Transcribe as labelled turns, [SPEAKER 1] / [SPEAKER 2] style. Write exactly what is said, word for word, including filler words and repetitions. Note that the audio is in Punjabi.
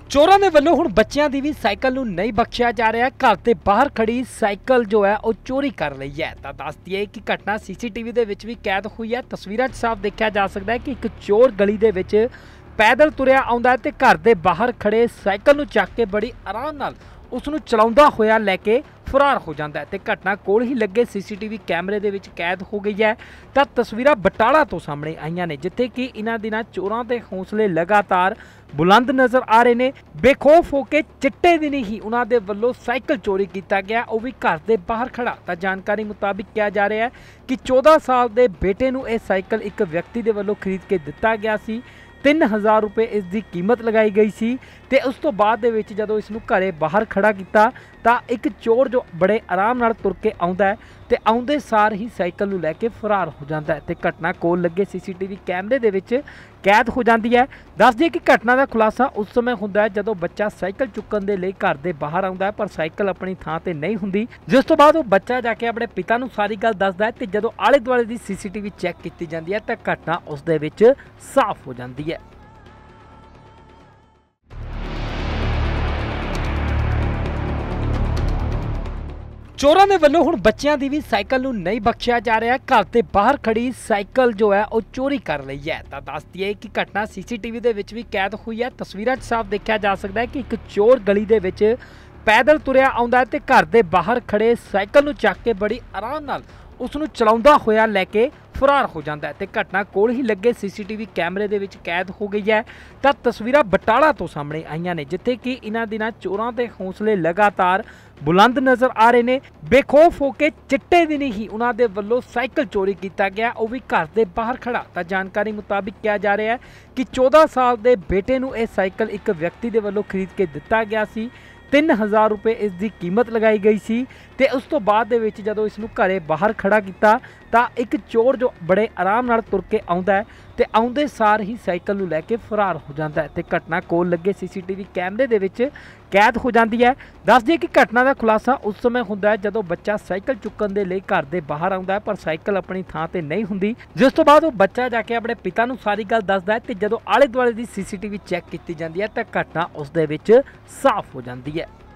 [SPEAKER 1] ਚੋਰਾਂ ਦੇ ਵੱਲੋਂ ਹੁਣ ਬੱਚਿਆਂ ਦੀ ਵੀ ਸਾਈਕਲ ਨੂੰ ਨਹੀਂ ਬਖਸ਼ਿਆ ਜਾ ਰਿਹਾ। ਘਰ ਦੇ ਬਾਹਰ ਖੜੀ ਸਾਈਕਲ ਜੋ ਹੈ ਉਹ ਚੋਰੀ ਕਰ ਲਈ ਹੈ। ਤਾਂ ਦੱਸ ਦਈਏ ਕਿ ਘਟਨਾ ਸੀਸੀਟੀਵੀ ਦੇ ਵਿੱਚ ਵੀ ਕੈਦ ਹੋਈ ਹੈ। ਤਸਵੀਰਾਂ 'ਚ ਸਾਫ਼ ਦੇਖਿਆ ਜਾ ਸਕਦਾ ਹੈ ਕਿ ਇੱਕ ਚੋਰ ਗਲੀ ਦੇ ਵਿੱਚ ਪੈਦਲ ਤੁਰਿਆ ਆਉਂਦਾ ਹੈ ਤੇ ਘਰ ਦੇ ਬਾਹਰ ਖੜੇ ਸਾਈਕਲ ਨੂੰ ਚੱਕ ਕੇ ਬੜੀ ਆਰਾਮ ਨਾਲ ਉਸ ਨੂੰ ਚਲਾਉਂਦਾ ਹੋਇਆ ਲੈ ਕੇ ਫਰਾਰ ਹੋ ਜਾਂਦਾ ਹੈ ਤੇ ਘਟਨਾ ਕੋਲ ਹੀ ਲੱਗੇ ਸੀਸੀਟੀਵੀ ਕੈਮਰੇ ਦੇ ਵਿੱਚ ਕੈਦ ਹੋ ਗਈ ਹੈ। ਤਾਂ ਤਸਵੀਰਾਂ ਬਟਾਲਾ ਤੋਂ ਸਾਹਮਣੇ ਆਈਆਂ ਨੇ, ਜਿੱਥੇ ਕਿ ਇਹਨਾਂ ਦਿਨਾਂ ਚੋਰਾਂ ਦੇ ਹੌਸਲੇ ਲਗਾਤਾਰ ਬੁਲੰਦ ਨਜ਼ਰ ਆ ਰਹੇ ਨੇ। ਬੇਖੌਫ ਹੋ ਕੇ ਚਿੱਟੇ ਦਿਨ ਹੀ ਉਹਨਾਂ ਦੇ ਵੱਲੋਂ ਸਾਈਕਲ ਚੋਰੀ ਕੀਤਾ ਗਿਆ, ਉਹ ਵੀ ਘਰ ਦੇ ਬਾਹਰ ਖੜਾ। ਤਾਂ ਜਾਣਕਾਰੀ ਮੁਤਾਬਿਕ ਕਿਹਾ ਜਾ ਰਿਹਾ ਹੈ ਕਿ ਚੌਦਾਂ ਸਾਲ ਦੇ ਬੇਟੇ ਨੂੰ ਇਹ ਸਾਈਕਲ ਇੱਕ ਵਿਅਕਤੀ ਦੇ ਵੱਲੋਂ ਖਰੀਦ ਕੇ ਦਿੱਤਾ ਗਿਆ ਸੀ। ਤਿੰਨ ਹਜ਼ਾਰ ਰੁਪਏ ਇਸ ਦੀ ਕੀਮਤ ਲਗਾਈ ਗਈ ਸੀ ਤੇ ਉਸ ਤੋਂ ਬਾਅਦ ਦੇ ਵਿੱਚ ਜਦੋਂ ਇਸ ਨੂੰ ਘਰੇ ਬਾਹਰ ਖੜਾ ਕੀਤਾ ਤਾਂ ਇੱਕ ਚੋਰ ਜੋ ਬੜੇ ਆਰਾਮ ਨਾਲ ਤੁਰ ਕੇ ਆਉਂਦਾ ਹੈ ਤੇ ਆਉਂਦੇ ਸਾਰ ਹੀ ਸਾਈਕਲ ਨੂੰ ਲੈ ਕੇ ਫਰਾਰ ਹੋ ਜਾਂਦਾ ਹੈ ਤੇ ਘਟਨਾ ਕੋਲ ਲੱਗੇ ਸੀਸੀਟੀਵੀ ਕੈਮਰੇ ਦੇ ਵਿੱਚ ਕੈਦ ਹੋ ਜਾਂਦੀ ਹੈ। ਦੱਸ ਦਈਏ ਕਿ ਘਟਨਾ ਦਾ ਖੁਲਾਸਾ ਉਸ ਸਮੇਂ ਹੁੰਦਾ ਹੈ ਜਦੋਂ ਬੱਚਾ ਸਾਈਕਲ ਚੁੱਕਣ ਦੇ ਲਈ ਘਰ ਦੇ ਬਾਹਰ ਆਉਂਦਾ ਹੈ, ਪਰ ਸਾਈਕਲ ਆਪਣੀ ਥਾਂ ਤੇ ਨਹੀਂ ਹੁੰਦੀ, ਜਿਸ ਤੋਂ ਬਾਅਦ ਉਹ ਬੱਚਾ ਜਾ ਕੇ ਆਪਣੇ ਪਿਤਾ ਨੂੰ ਸਾਰੀ ਗੱਲ ਦੱਸਦਾ ਹੈ ਤੇ ਜਦੋਂ ਆਲੇ ਦੁਆਲੇ ਦੀ ਸੀਸੀਟੀਵੀ ਚੈੱਕ ਕੀਤੀ ਜਾਂਦੀ ਹੈ ਤਾਂ ਘਟਨਾ ਉਸ ਦੇ ਵਿੱਚ ਸਾਫ਼ ਹੋ ਜਾਂਦੀ ਹੈ। ਚੋਰਾਂ ਦੇ ਵੱਲੋਂ ਹੁਣ ਬੱਚਿਆਂ ਦੀ ਵੀ ਸਾਈਕਲ ਨੂੰ ਨਹੀਂ ਬਖਸ਼ਿਆ ਜਾ ਰਿਹਾ। ਘਰ ਦੇ ਬਾਹਰ ਖੜੀ ਸਾਈਕਲ ਜੋ ਹੈ ਉਹ ਚੋਰੀ ਕਰ ਲਈ ਹੈ। ਤਾਂ ਦੱਸ ਦਈਏ ਕਿ ਘਟਨਾ ਸੀਸੀਟੀਵੀ ਦੇ ਵਿੱਚ ਵੀ ਕੈਦ ਹੋਈ ਹੈ। ਤਸਵੀਰਾਂ 'ਚ ਸਾਫ਼ ਦੇਖਿਆ ਜਾ ਸਕਦਾ ਹੈ ਕਿ ਇੱਕ ਚੋਰ ਗਲੀ ਦੇ ਵਿੱਚ ਪੈਦਲ ਤੁਰਿਆ ਆਉਂਦਾ ਹੈ ਤੇ ਘਰ ਦੇ ਬਾਹਰ ਖੜੇ ਸਾਈਕਲ ਨੂੰ ਚੱਕ ਕੇ ਬੜੀ ਆਰਾਮ ਨਾਲ ਉਸ ਨੂੰ ਚਲਾਉਂਦਾ ਹੋਇਆ ਲੈ ਕੇ ਫਰਾਰ ਹੋ ਜਾਂਦਾ ਹੈ ਤੇ ਘਟਨਾ ਕੋਲ ਹੀ ਲੱਗੇ ਸੀਸੀਟੀਵੀ ਕੈਮਰੇ ਦੇ ਵਿੱਚ ਕੈਦ ਹੋ ਗਈ ਹੈ। ਤਾਂ ਤਸਵੀਰਾਂ ਬਟਾਲਾ ਤੋਂ ਸਾਹਮਣੇ ਆਈਆਂ ਨੇ, ਜਿੱਥੇ ਕਿ ਇਹਨਾਂ ਦਿਨਾਂ ਚੋਰਾਂ ਦੇ ਹੌਸਲੇ ਲਗਾਤਾਰ ਬੁਲੰਦ ਨਜ਼ਰ ਆ ਰਹੇ ਨੇ। ਬੇਖੌਫ ਹੋ ਕੇ ਚਿੱਟੇ ਦਿਨ ਹੀ ਉਹਨਾਂ ਦੇ ਵੱਲੋਂ ਸਾਈਕਲ ਚੋਰੀ ਕੀਤਾ ਗਿਆ, ਉਹ ਵੀ ਘਰ ਦੇ ਬਾਹਰ ਖੜਾ। ਤਾਂ ਜਾਣਕਾਰੀ ਮੁਤਾਬਿਕ ਕਿਹਾ ਜਾ ਰਿਹਾ ਹੈ ਕਿ ਚੌਦਾਂ ਸਾਲ ਦੇ ਬੇਟੇ ਨੂੰ ਇਹ ਸਾਈਕਲ ਇੱਕ ਵਿਅਕਤੀ ਦੇ ਵੱਲੋਂ ਖਰੀਦ ਕੇ ਦਿੱਤਾ ਗਿਆ ਸੀ। ਤਿੰਨ ਹਜ਼ਾਰ ਰੁਪਏ ਇਸ ਦੀ ਕੀਮਤ ਲਗਾਈ ਗਈ ਸੀ ਤੇ ਉਸ ਤੋਂ ਬਾਅਦ ਦੇ ਵਿੱਚ ਜਦੋਂ ਇਸ ਨੂੰ ਘਰੇ ਬਾਹਰ ਖੜਾ ਕੀਤਾ ਤਾਂ ਇੱਕ ਚੋਰ ਜੋ ਬੜੇ ਆਰਾਮ ਨਾਲ ਤੁਰ ਕੇ ਆਉਂਦਾ ਹੈ ਤੇ ਆਉਂਦੇ ਸਾਰ ਹੀ ਸਾਈਕਲ ਨੂੰ ਲੈ ਕੇ ਫਰਾਰ ਹੋ ਜਾਂਦਾ ਹੈ ਤੇ ਘਟਨਾ ਕੋਲ ਲੱਗੇ ਸੀਸੀਟੀਵੀ ਕੈਮਰੇ ਦੇ ਵਿੱਚ ਕੈਦ ਹੋ ਜਾਂਦੀ ਹੈ। ਦੱਸ ਦਈਏ ਕਿ ਘਟਨਾ ਦਾ ਖੁਲਾਸਾ ਉਸ ਸਮੇਂ ਹੁੰਦਾ ਹੈ ਜਦੋਂ ਬੱਚਾ ਸਾਈਕਲ ਚੁੱਕਣ ਦੇ ਲਈ ਘਰ ਦੇ ਬਾਹਰ ਆਉਂਦਾ ਹੈ, ਪਰ ਸਾਈਕਲ ਆਪਣੀ ਥਾਂ ਤੇ ਨਹੀਂ ਹੁੰਦੀ, ਜਿਸ ਤੋਂ ਬਾਅਦ ਉਹ ਬੱਚਾ ਜਾ ਕੇ ਆਪਣੇ ਪਿਤਾ ਨੂੰ ਸਾਰੀ ਗੱਲ ਦੱਸਦਾ ਹੈ ਤੇ ਜਦੋਂ ਆਲੇ ਦੁਆਲੇ ਦੀ ਸੀਸੀਟੀਵੀ ਚੈੱਕ ਕੀਤੀ ਜਾਂਦੀ ਹੈ ਤਾਂ ਘਟਨਾ ਉਸ ਦੇ ਵਿੱਚ ਸਾਫ਼ ਹੋ ਜਾਂਦੀ ਹੈ।